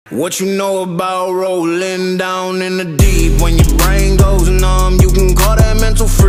What you know about rolling down in the deep? When your brain goes numb, you can call that mental freeze.